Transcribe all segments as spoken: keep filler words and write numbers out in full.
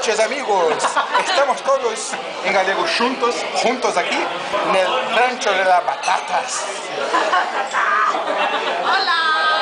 noches, amigos. Estamos todos en galego juntos, juntos aquí, en el rancho de las batatas. Hola!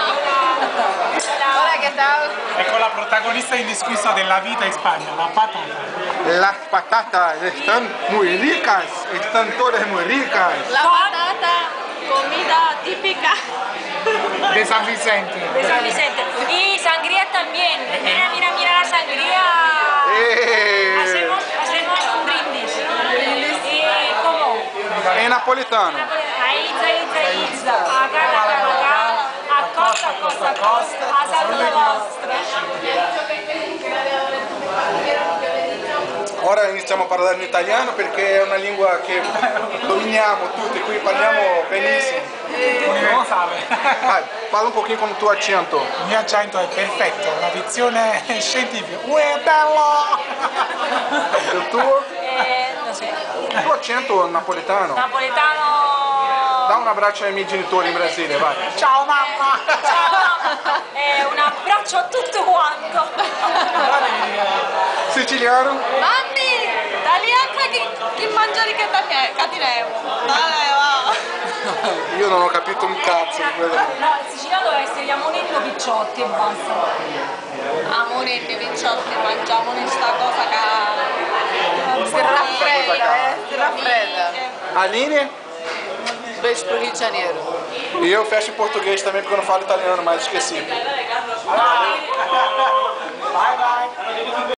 Hola, ¿qué tal? Ecco la protagonista indiscussa della vita in Spagna, la patata. Las patatas están muy ricas, están todas muy ricas. La patata, comida típica De San Vicente. de San Vicente. Y sangría también. Mira, mira, mira la sangría. Eh, Hacemos, hacemos un brindis. ¿Y cómo? en napolitano. Aizza, aizza, aizza. Acá, acá, acá. A costa, a costa, a costa. A salute vostra. Ora iniziamo a parlare in italiano perché è una lingua che dominiamo tutti, qui parliamo benissimo. Non sabe. Vai, parla un pochino con il tuo accento. Il mio accento è perfetto, una dizione scientifica. Uè, bello! Il tuo? Eh, non so. Il tuo accento napoletano. Napoletano. Da un abbraccio ai miei genitori in Brasile, vai. Ciao mamma! Ciao mamma. Eh, un abbraccio a tutto quanto. Siciliano? Mammi, dali anche chi, chi mangiare che catinevo. Dale, va. Io non ho capito un cazzo di quello. No, il siciliano deve essere gli amonelli o picciotti e basta. Amoretti, picciotti, mangiamo questa cosa che si raffredda, eh, si raffredda. Aline? Beijo pro Rio de Janeiro. E eu fecho em português também porque eu não falo italiano mais, esqueci. Bye bye!